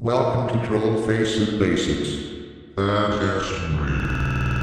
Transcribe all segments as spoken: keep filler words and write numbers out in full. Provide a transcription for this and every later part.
Welcome to Troll Faces Basics. That is me.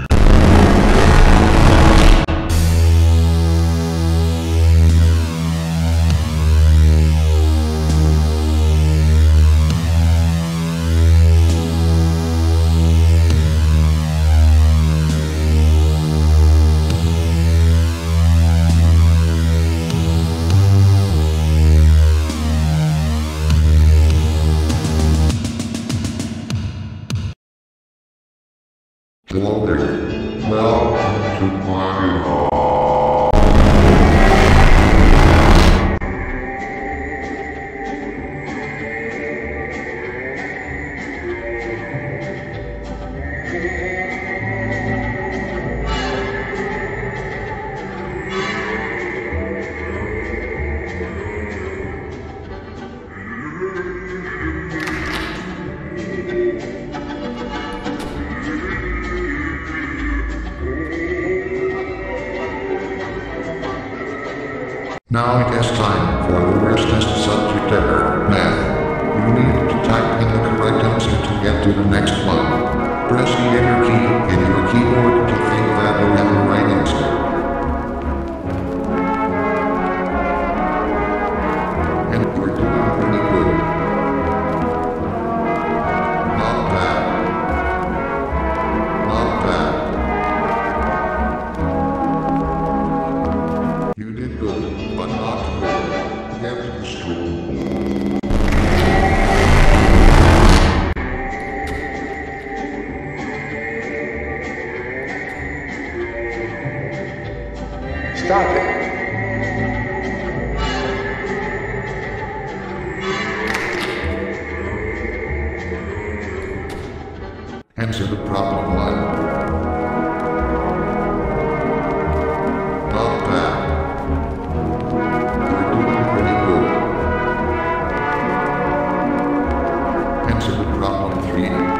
Hello there. Welcome to my home. Now it is time for the worst test subject ever, math. You need to type in the correct answer to get to the next one. Press the enter key in your keyboard to think that you have the right answer. And you're doing pretty good. Not bad. Not bad. You did good, but not good. Get to the school. Stop it. Answer the problem one. Not bad. You're doing pretty good. Answer the problem three.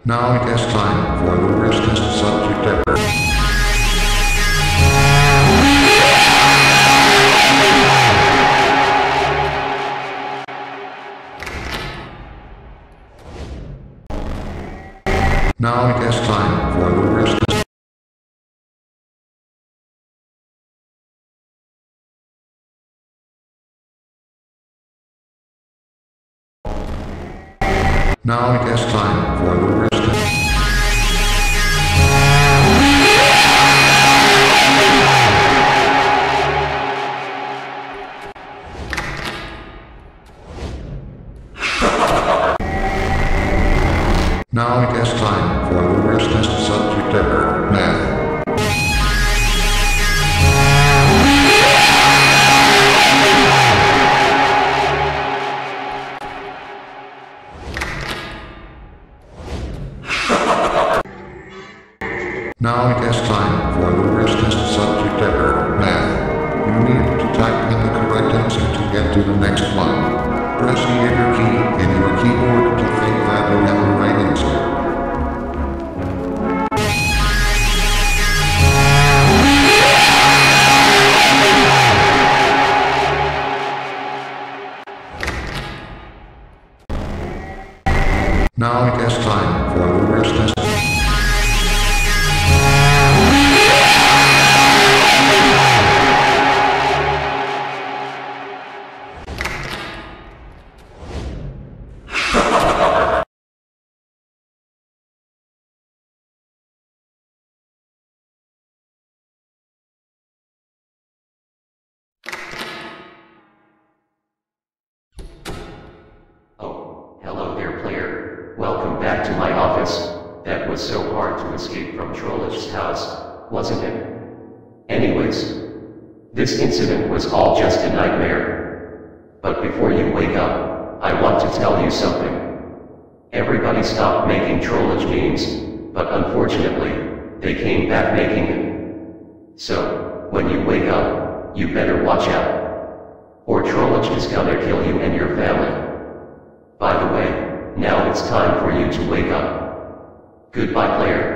Now it is time for the worst test subject ever. Now it is time for the worst test. Now it is time for the worst test. Now it is time for the worst test subject ever, math. Now it is time for the worst test subject ever, math. You need to type in the correct answer to get to the next one. Press the enter key in your keyboard to think that you have the right answer. Now it is time for the worst test. Oh, hello there, player. Welcome back to my office. That was so hard to escape from Trollish's house, wasn't it? Anyways, this incident was all just a nightmare. But before you wake up, I want to tell you something. Everybody stopped making Trollish memes, but unfortunately, they came back making it. So, when you wake up, you better watch out. Or Trollish is gonna kill you and your family. By the way, now it's time for you to wake up. Goodbye, player.